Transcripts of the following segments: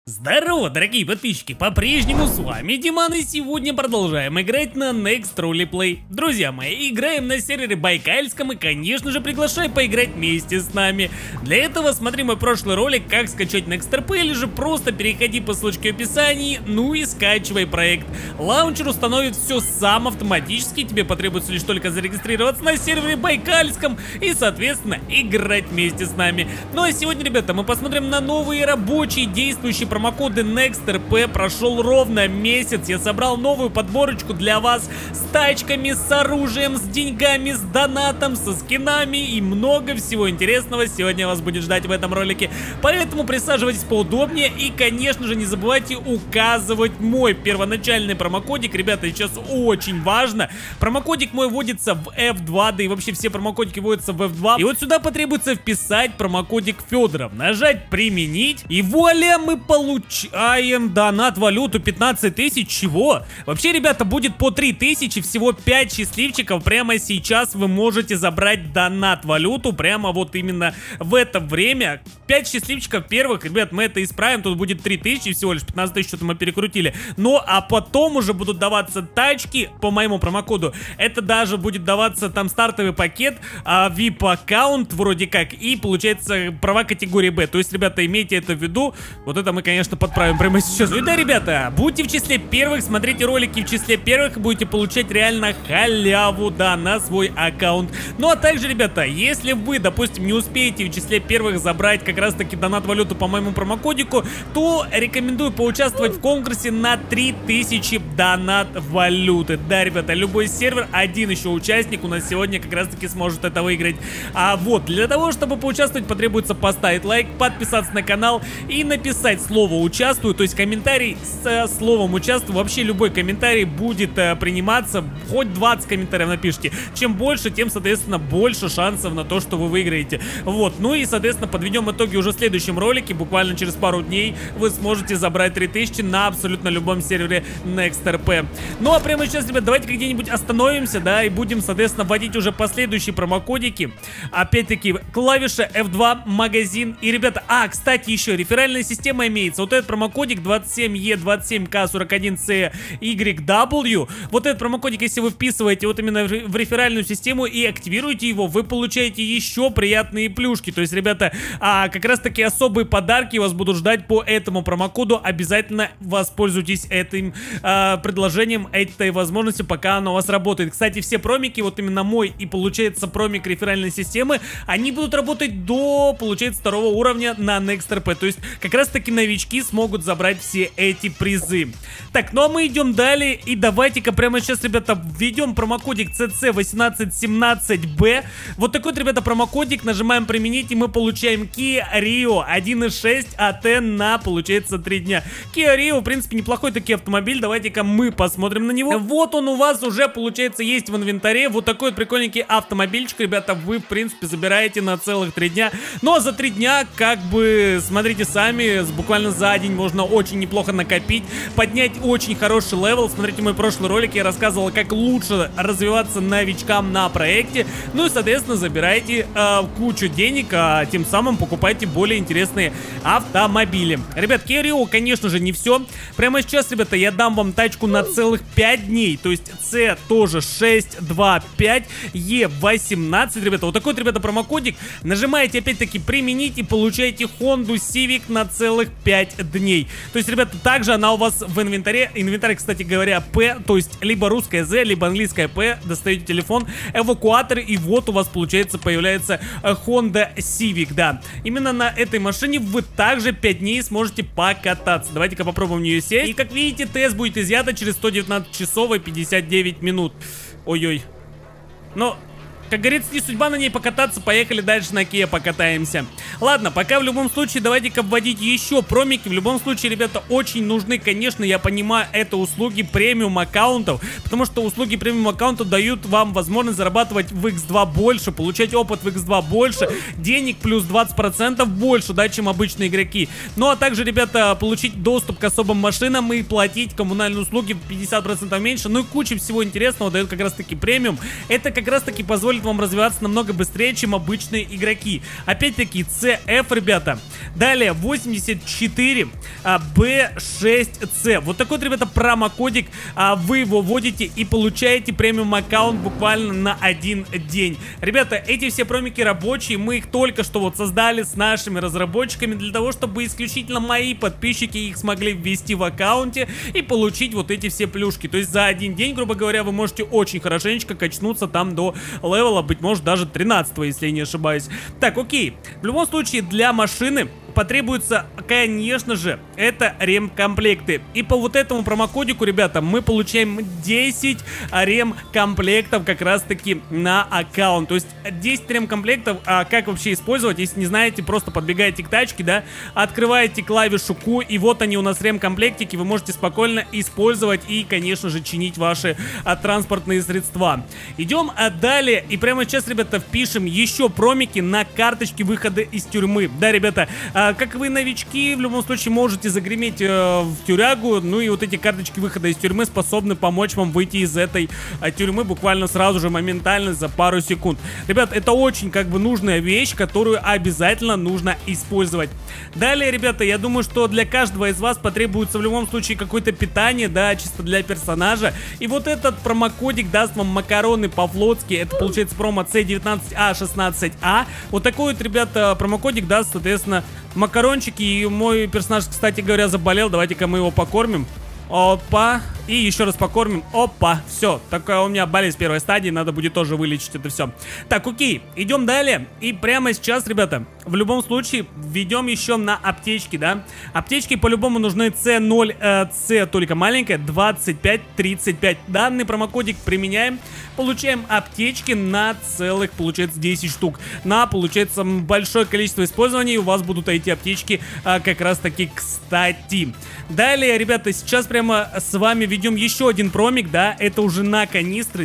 Здорово, дорогие подписчики, по-прежнему с вами Диман, и сегодня продолжаем играть на Next Roleplay. Друзья мои, играем на сервере Байкальском и, конечно же, приглашаю поиграть вместе с нами. Для этого смотри мой прошлый ролик, как скачать Next RP, или же просто переходи по ссылочке в описании, ну и скачивай проект. Лаунчер установит все сам автоматически, тебе потребуется лишь только зарегистрироваться на сервере Байкальском и, соответственно, играть вместе с нами. Ну а сегодня, ребята, мы посмотрим на новые рабочие действующие промокоды Next RP. Прошел ровно месяц, я собрал новую подборочку для вас с тачками, с оружием, с деньгами, с донатом, со скинами и много всего интересного сегодня вас будет ждать в этом ролике. Поэтому присаживайтесь поудобнее и, конечно же, не забывайте указывать мой первоначальный промокодик. Ребята, сейчас очень важно. Промокодик мой вводится в F2, да и вообще все промокодики вводятся в F2. И вот сюда потребуется вписать промокодик Федоров, нажать применить, и вуаля, мы получаем донат валюту 15 тысяч. Чего? Вообще, ребята, будет по 3000, всего 5 счастливчиков. Прямо сейчас вы можете забрать донат валюту, прямо вот именно в это время. 5 счастливчиков первых, ребят, мы это исправим, тут будет 3000 всего лишь, 15 тысяч что-то мы перекрутили. Ну, а потом уже будут даваться тачки по моему промокоду. Это даже будет даваться там стартовый пакет, VIP аккаунт вроде как, и получается права категории Б. То есть, ребята, имейте это в виду. Вот это мы, конечно, подправим прямо сейчас. И да, ребята, будьте в числе первых, смотрите ролики в числе первых, и будете получать реально халяву, да, на свой аккаунт. Ну, а также, ребята, если вы, допустим, не успеете в числе первых забрать как раз-таки донат валюту по моему промокодику, то рекомендую поучаствовать в конкурсе на 3000 донат валюты. Да, ребята, любой сервер, один еще участник у нас сегодня как раз-таки сможет это выиграть. А вот, для того, чтобы поучаствовать, потребуется поставить лайк, подписаться на канал и написать слово «участвую», то есть комментарий со словом «участвую». Вообще любой комментарий будет приниматься, хоть 20 комментариев напишите. Чем больше, тем, соответственно, больше шансов на то, что вы выиграете. Вот, ну и, соответственно, подведем итоги уже в следующем ролике. Буквально через пару дней вы сможете забрать 3000 на абсолютно любом сервере Next RP. Ну а прямо сейчас, ребят, давайте где-нибудь остановимся, да, и будем, соответственно, вводить уже последующие промокодики. Опять-таки, клавиша F2, магазин. И, ребята, кстати, еще реферальная система имеется. Вот этот промокодик 27E27K41CYW. Вот этот промокодик, если вы вписываете вот именно в реферальную систему и активируете его, вы получаете еще приятные плюшки. То есть, ребята, как раз таки особые подарки вас будут ждать по этому промокоду. Обязательно воспользуйтесь этим предложением, этой возможностью, пока оно у вас работает. Кстати, все промики, вот именно мой и получается промик реферальной системы, они будут работать до, получается, 2 уровня на Next RP. То есть, как раз таки новички смогут забрать все эти призы. Так, ну а мы идем далее. И давайте-ка прямо сейчас, ребята, введем промокодик CC1817B. Вот такой вот, ребята, промокодик. Нажимаем применить, и мы получаем Kia Rio 1.6 AT на, получается, 3 дня. Kia Rio, в принципе, неплохой таки автомобиль. Давайте-ка мы посмотрим на него. Вот он у вас уже, получается, есть в инвентаре. Вот такой вот прикольненький автомобильчик, ребята, вы, в принципе, забираете на целых 3 дня. Ну а за 3 дня, как бы, смотрите сами, буквально за день можно очень неплохо накопить, поднять очень хороший левел. Смотрите мой прошлый ролик, я рассказывал, как лучше развиваться новичкам на проекте. Ну и, соответственно, забирайте кучу денег, а тем самым покупайте более интересные автомобили. Ребят, Kia Rio, конечно же, не все. Прямо сейчас, ребята, я дам вам тачку на целых 5 дней. То есть C тоже 625, E18, ребята. Вот такой вот, ребята, промокодик. Нажимаете, опять-таки, применить и получаете Honda Civic на целых 5 дней. То есть, ребята, также она у вас в инвентаре. Инвентарь, кстати говоря, P, то есть либо русская Z, либо английская P. Достаете телефон, эвакуатор, и вот у вас, получается, появляется Honda Civic, да. Именно на этой машине вы также 5 дней сможете покататься. Давайте-ка попробуем в нее сесть. И, как видите, тест будет изъято через 119 часов и 59 минут. Ой-ой. Но... как говорится, не судьба на ней покататься, поехали дальше на Kia покатаемся. Ладно, пока в любом случае давайте-ка вводить еще промики. В любом случае, ребята, очень нужны, конечно, я понимаю, это услуги премиум аккаунтов, потому что услуги премиум аккаунтов дают вам возможность зарабатывать в X2 больше, получать опыт в X2 больше, денег плюс 20% больше, да, чем обычные игроки. Ну а также, ребята, получить доступ к особым машинам и платить коммунальные услуги в 50% меньше. Ну и куча всего интересного дает как раз таки премиум. Это как раз таки позволит позволит вам развиваться намного быстрее, чем обычные игроки. Опять-таки, CF, ребята. Далее, 84 B6C. Вот такой вот, ребята, промокодик. Вы его вводите и получаете премиум аккаунт буквально на один день. Ребята, эти все промики рабочие. Мы их только что вот создали с нашими разработчиками для того, чтобы исключительно мои подписчики их смогли ввести в аккаунте и получить вот эти все плюшки. То есть за один день, грубо говоря, вы можете очень хорошенечко качнуться там до левела, быть может даже 13, если я не ошибаюсь. Так, окей. В любом случае, для машины потребуется, конечно же, это ремкомплекты. И по вот этому промокодику, ребята, мы получаем 10 ремкомплектов как раз-таки на аккаунт. То есть 10 ремкомплектов, как вообще использовать, если не знаете, просто подбегаете к тачке, да, открываете клавишу Q, и вот они у нас ремкомплектики, вы можете спокойно использовать и, конечно же, чинить ваши транспортные средства. Идем далее, и прямо сейчас, ребята, впишем еще промики на карточки выхода из тюрьмы. Да, ребята, как вы новички, в любом случае можете загреметь в тюрягу, ну и вот эти карточки выхода из тюрьмы способны помочь вам выйти из этой тюрьмы буквально сразу же, моментально, за пару секунд. Ребят, это очень как бы нужная вещь, которую обязательно нужно использовать. Далее, ребята, я думаю, что для каждого из вас потребуется в любом случае какое-то питание, да, чисто для персонажа. И вот этот промокодик даст вам макароны по-флотски, это получается промо C19A16A. Вот такой вот, ребята, промокодик даст, соответственно, макарончики. И мой персонаж, кстати говоря, заболел. Давайте-ка мы его покормим. Опа. И еще раз покормим. Опа. Все. Такая у меня болезнь первой стадии. Надо будет тоже вылечить это все. Так, окей. Идем далее. И прямо сейчас, ребята, в любом случае введем еще на аптечки, да. Аптечки по-любому нужны C0, C только маленькая, 25-35. Данный промокодик применяем. Получаем аптечки на целых, получается, 10 штук. На, получается, большое количество использований. У вас будут эти аптечки как раз таки кстати. Далее, ребята, сейчас прямо с вами ведем еще один промик, да, это уже на канистры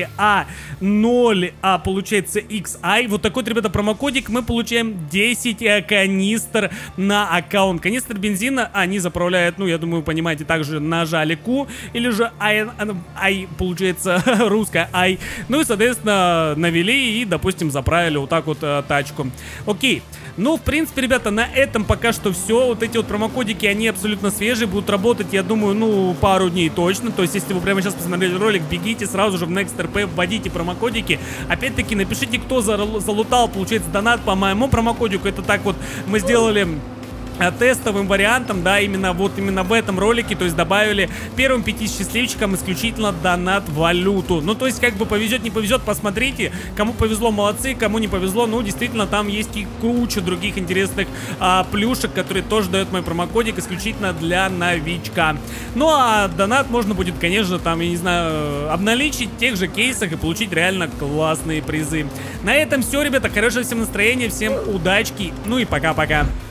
4A0, получается XI. Вот такой вот, ребята, промокодик, мы получаем 10 канистр на аккаунт. Канистр бензина они заправляют, ну, я думаю, вы понимаете, также нажали Q, или же I, получается, русская I. Ну и, соответственно, навели и, допустим, заправили вот так вот тачку. Окей. Ну, в принципе, ребята, на этом пока что все. Вот эти вот промокодики, они абсолютно свежие, будут работать, я думаю, ну, пару дней точно. То есть, если вы прямо сейчас посмотрели ролик, бегите сразу же в NextRP, вводите промокодики. Опять-таки, напишите, кто залутал, получается, донат по моему промокодику. Это так вот мы сделали тестовым вариантом, да, именно в этом ролике, то есть добавили первым 5 счастливчикам исключительно донат валюту. Ну, то есть, как бы повезет, не повезет, посмотрите. Кому повезло, молодцы, кому не повезло, ну, действительно, там есть и куча других интересных плюшек, которые тоже дает мой промокодик исключительно для новичка. Ну, а донат можно будет, конечно, там, я не знаю, обналичить в тех же кейсах и получить реально классные призы. На этом все, ребята, хорошего всем настроения, всем удачки, ну и пока-пока.